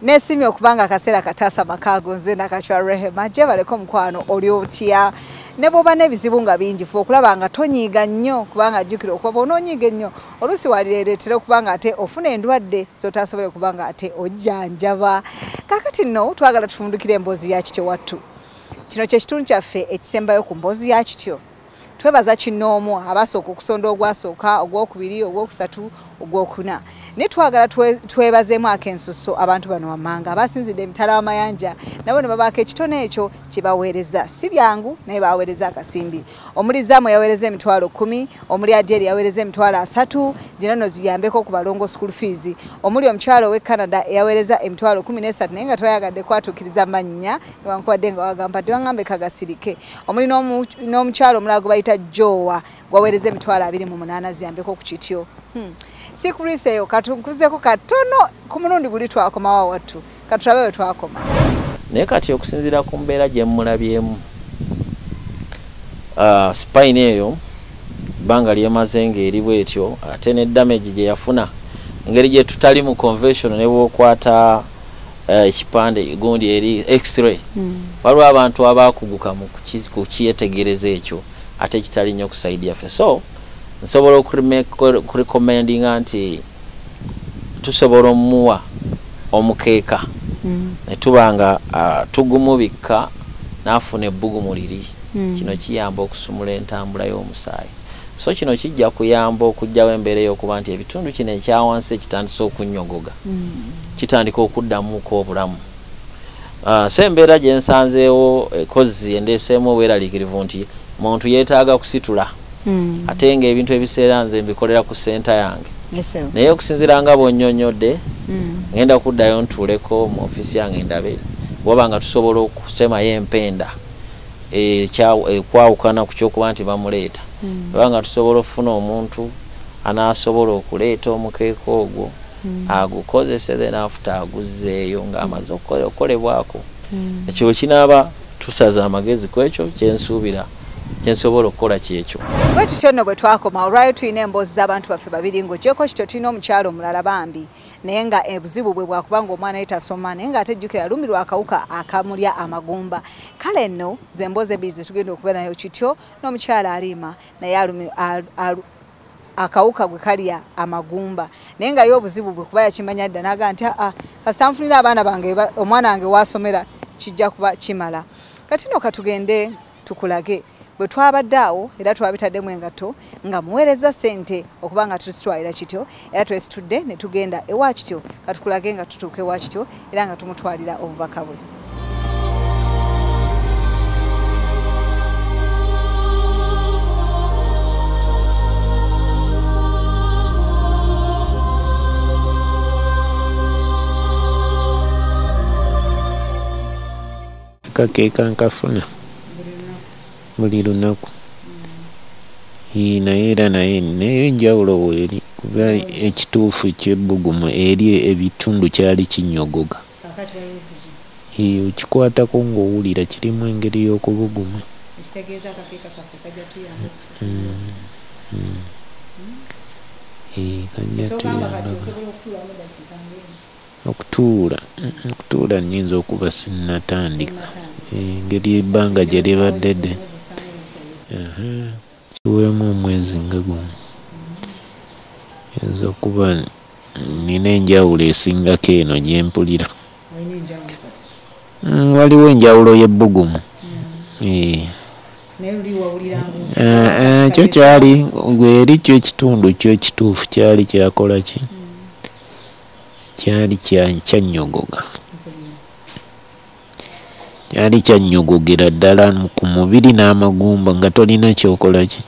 Nesimye okubanga akaseera kataasa makago nze nakachwa Rehema je baleko mukwano oli otya ne boba n'ebizibu nga bingi fo okulaba nga tonyiiga nnyo kubanga ajjukira okuba ononyiiga nnyo oluusi walireetera okubanga ate ofuna endwadde zotasobole kubanga ate ojjanjaba. Kaakati nno twagala tufundukire emboozi ya kityo wattu. Kino kye kitundu kyaffe ekisembayo ku mboozi ya kityo. Twebaza kinoomu abasooka okusonda ogwasooka ogwokubiri ogwokusatu ogwokuna. Ne twagala twebazeemu akensuso abantu bano wamanga abasinzidde emitala w'amayanja nabo ne babaako ekitone ekyo kye baweereza. Si byangu naye baweereza akasimbi. Omuli Zaamu yaweereza emitwalo 10, omuli Adyeri yaweereza emitwalo 3, zino nno ziyambeko ku balongo school fees. Omuli omukyalo w'e Canada yaweereza emitwalo 13 naye nga twayagadde kwatuukiriza mannya newankubadde nga wagamba tewangambe kagasirike. Omuli n'omukyalo omulago bayita Jowa gwaweereza emitwalo 28 ziyambeko ku kityo. Sikuriseyo katunkuzeko katono ku mulundi guli twakomawo wattu katulabe we twakoma. Naye kati okusinziira ku mbeera gye mulabyemu spine eyo bbanga lyemaze ng'eri bwetyo ate ne damage gye yafuna engeri gye tutali mu convention ne bwokwata ekipande gundi eri x-ray waliwo abantu abaakuguka mu kukyetegereza ekyo ate kitali nnyo ku side yaffe. So nsobola okurecommendinga nti tusobola omuwa omukeeka ne tubanga tugumubikka n'afuna ebbugumu liri. Kino kiyamba okusumula entambula y'omusaayi. So kino kijja kuyamba okugyawo embeera y'okuba nti ebitundu kino ekyawansi ekitandise okunnyogoga kitandika okuddamuko obulamu. So embeera gye nsanzeewo ekozi endeeseemu obweraliikirivu nti muntu yeetaaga kusitula ate ng'ebintu ebiseera nze mbikolera ku senta yange. Naye okusinziira nga bw'onnyonnyodde ngenda kuddayo ntuuleko mu ofiisi yange ndabe waba nga tusobola okusemayo empenda ekwawukana ku kyokuba nti bamuleeta. Waba nga tusobola okufuna omuntu anaasobola okuleeta omukeeka ogwo agukozese then after aguzzeeyo ng'amaze okukolebwako. Ekyo kinaaba tusaze amagezi ku ekyo kyensuubira kyensobola okukola kyekyo. Bwe tutyo nno bwe twakoma olwayo tulina emboozi z'abantu baffe babiri ng'ogyeko kityo tulina omukyalo omulala bambi naye nga obuzibu bwe bwakubanga omwana ye tasoma naye ng'ate jjukira lumirwa akawuka akamulya amagumba. Kale nno ze emboozi ebbiri ze tugenda okuba nayo kityo n'omukyala alima naye akawuka gwe kalya amagumba naye nga ye obuzibu bwe kuba yakimanya dda n'aga nti kasita nfunira abaana bange omwana wange wasomera kijja kuba kimala. Kati nno katugende tukulage bwe twabadde awo era twabitaddemu engato nga muweereza ssente okuba nga tusitwalira kityo era twesitudde ne tugenda ewa kityo katukulage nga tutuuka ewa kityo era nga tumutwalira obubaka bwe. Kakeeka nkafuna buli lunaku naye era naye enjawulo weeri kuba ekituufu ky'ebbugumu eri ebitundu kyali kinyogoga. Okikwatako ng'owulira kirimu engeri y'okubuguma. Kajja tuyamba okutuula nnyinza okuba sinnatandika engeri ebbanga gye libadde dde kiweemu omwezi nga guno yinza okuba nina enjawulo esingako eno gye mpulira. Waliwo enjawulo y'ebbugumu kyo kyali eri kyo ekitundu kyo ekituufu kyali kyakola ki kyali kyannyogoga kyali kyanyogogera ddala ku mubiri n'amagumba nga tolina kyokola ki.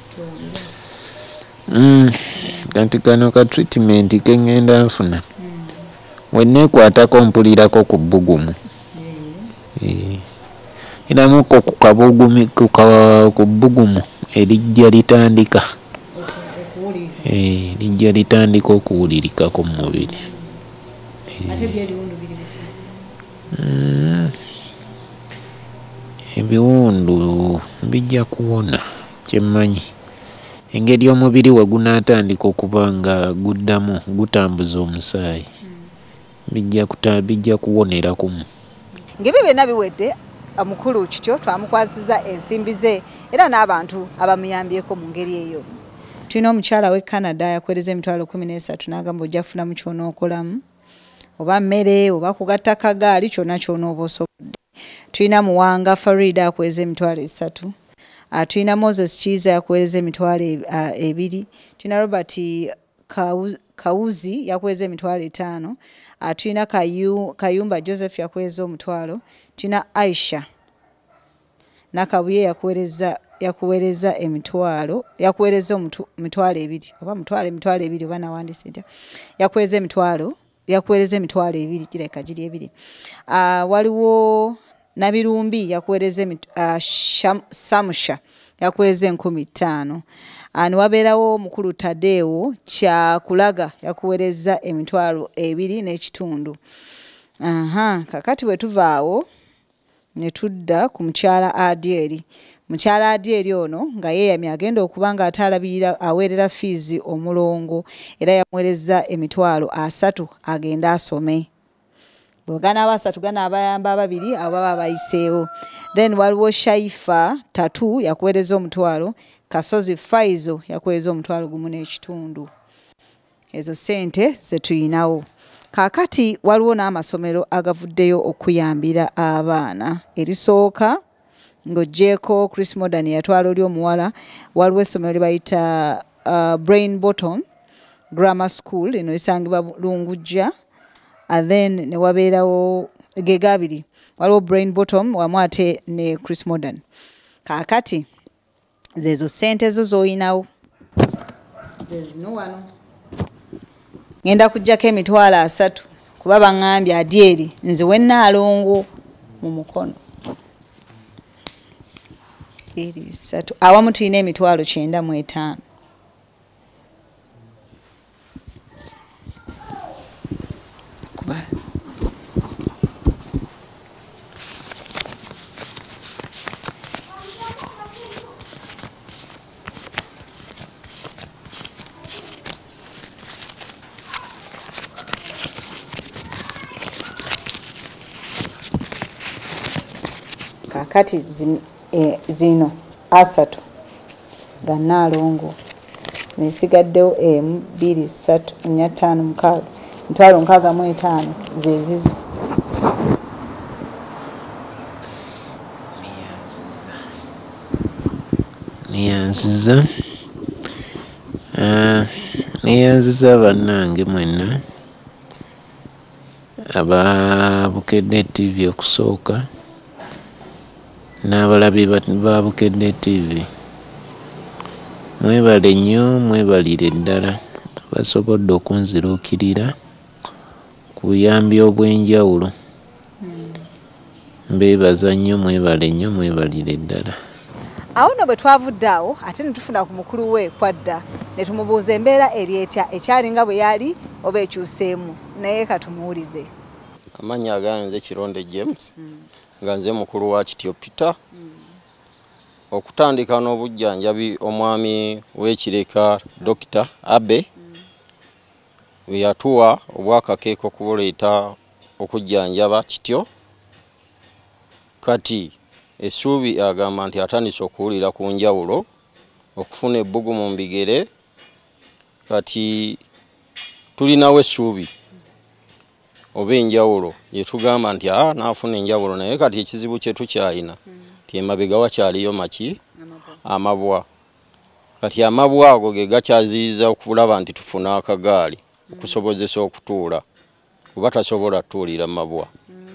Kati kano ka treatment ke ngenda nfuna wenneekwatako mpulirako ku bbugumu eramuko ku bbugumu erijja litandika okuwulirikako mu mubiri. Ebiwundu bijja kuwona kyemmanyi engeri omubiri we gunaatandika okuba nga guddamu gutambuza omusaayi bijja kuwonera kumu. Ngibyo byonna biwedde omukulu kityo twamukwasiza ensimbi ze era n'abantu abamuyambyeko mu ngeri eyo. Tulina omukyala w'e Canada yakwereza emitwalo 13 n'agamba ojja kufunamu ky'onookolamu oba mmere oba kugatta kagaali kyonna ky'onooba osobodde. Tulina Muwanga Farida akweza emitwalo 3. Tulina Moses Kiza yakweza emitwalo 2. Tulina Robert Kawuzi yakweza emitwalo 5. Tulina Kayumba Joseph yakweza omutwalo. Tulina Aisha Nakabuye yakuweereza emitwalo emitwalo 2 oba emitwalo 2 oba nawandise nti yakweza emitwalo 2 kireka giri 2. Waliwo Nabirumbi yakuweereza Samusha yakweza 15,000. Niwabeerawo mukulu Tadeo Kyakulaga yakuweereza emitwalo 2.5. Kakati bwe tuvaawo ne tudda ku mukyala Adieri. Mukyala Adieri ono nga yeeyamye agenda okuba nga atalabirira aweerera fiizi omulongo era yamuweereza emitwalo 3 agenda asome. Bwegana abasatu gana abayamba 2 abo baba bayiseewo. Then waliwo Shaifa Tatu yakuweereza omutwalo. Kasozi Faizo yakuweereza omutwalo 1.5. Ezo sente ze tuyinawo. Kakati waliwo n'amasomero agavuddeyo okuyambira abaana. Erisooka ng'oggyeko Chris Modern yatwala oli omuwala. Waliwo essomero lye bayita Brain Bottom Grammar School eno esangibwa Lungujja. Then ne wabeerawo gegabiri. Waliwo Brain Bottom wamu ate ne Chris Modern. Kakati zezo sente zo zoyinawo. Zezino wano. Ngenda kujjako emitwalo 3 kuba baŋŋambye Adieri nze wennaalongo mu mukono. 3 awamu tulina emitwalo 95. Kakati zino 3 gannaalongo nesigaddewo 1 2 3 4 5 6 mitwalo 65 zezizo. Neyanziza bannange mwenna aba Bukedde TV okusooka n'abalabi ba Bukedde TV. Mwebale nnyo, mwebalire ddala basobodde okunziruukirira ku buyambi obw'enjawulo. Mbeebaza nnyo, mwebale nnyo, mwebalire ddala. Awo no bwe twavudde awo ate ne tufuna ku mukulu we kwadda ne tumubuuza embeera eri etya ekyalinga bwe yali oba ekyuseemu naye katumuwulize. Amannya aganze Kironde James nga nze mukulu wa Kityo Peter. Okutandika n'obujjanjabi omwami w'Ekireka Dr. Abe we yatuwa obwakakeeko okubuleeta okujjanjaba Kityo. Kati essuubi agamba nti atandise okuwulira ku njawulo okufuna ebbugu mu mbigere. Kati tulinawo essuubi oba enjawulo yetugamba nti naafuna enjawulo naye kati ekizibu kye tukyalina ti emabega wakyaliyo maki amabwa. Kati amabwa ago ge gakyaziyiza okulaba nti tufuna akagaali okusobozesa okutuula kuba tasobola tuulira mabwa.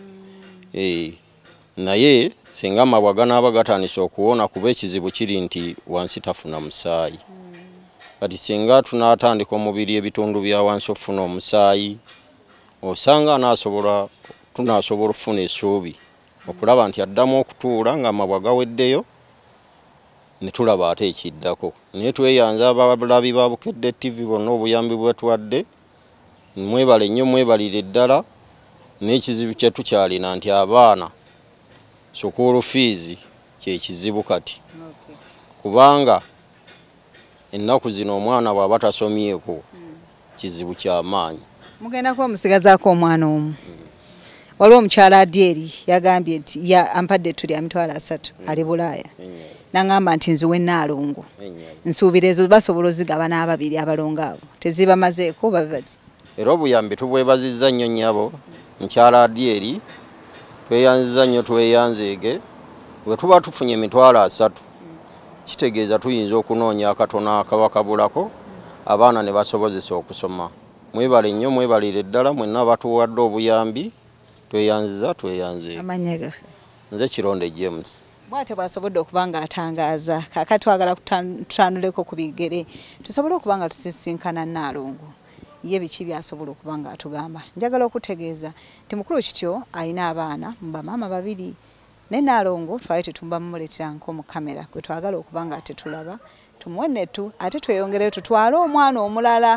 Naye singa amabwa ganaaba gatandisa okuwona kuba ekizibu kiri nti wansi tafuna musaayi. Kati singa tunaatandika omubiri ebitundu bya wansi ofuna omusaayi osanga tunasobola okufuna essuubi okulaba nti addamu okutuula nga amabwa gaweddeyo ne tulaba ate ekiddako. Naye tweyanza abalabi ba Bukedde TV bonna obuyambi bwe tuwadde. Mwebale nnyo, mwebalire ddala. N'ekizibu kye tukyalina nti abaana sukuulu fiizi kye kizibu kati. Kubanga ennaku zino omwana bw'aba tasomyeko kizibu ky'amaanyi. mugenda kuba musigazaako omwana omu. Waliwo omukyala Adyeri yagambye nti ampadde tuli amitwalo 3 ali Bulaaya. Nangamba nti nziwe Nnaalongo. Nsuubira ezo basobola ozigaba n'ababiri abalongo abo. Tezibamazeeko babibazi. Era obuyambi tubwebazizza nnyo nnyabo. Mukyala Adyeri tweyanziza nnyo tweyanzeege. Bwe tuba tufunye emitwalo 3 kitegeeza tuyinza okunoonya akatono akabakabulako abaana ne basobozesa okusoma. Mwebale nnyo mwebalire ddala mwenna batuwadde obuyambi tweyanziza tweyanzeege. Amanya gafe. Nze Kironde James. Bwate bwasobodde okuba nga atangaaza kakati twagala tutanduleko ku bigere tusobole okuba nga tusisinkana Nnaalongo ye biki byasobola okuba nga atugamba. Njagala okutegeeza nti mukulu kityo ayina abaana bamaama 2 ne Nnaalongo twali tetumbamuletera nko mu kamera kwe twagala okuba nga tetulaba tumwenetu ate tweyongere tutwale omwana omulala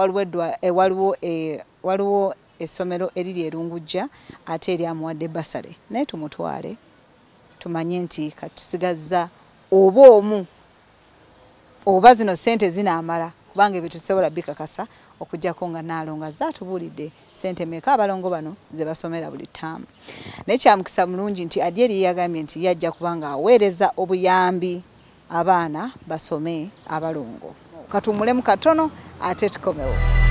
waliwo essomero eriri Erungujja ate eri amuwadde basale naye tumutwale tumanye nti katusigazza omu oba zino sente zinaamala kubanga ebyo tusobola bikakasa okujjako nga Nnaalongo zaatubulidde sente meka abalongo bano ze basomera buli ttaamu. Naye kyamukisa mulungi nti Adyeri yagambye nti yajja kubanga aweereza obuyambi abaana basome abalongo. Katumulemu katono ate tukomewo.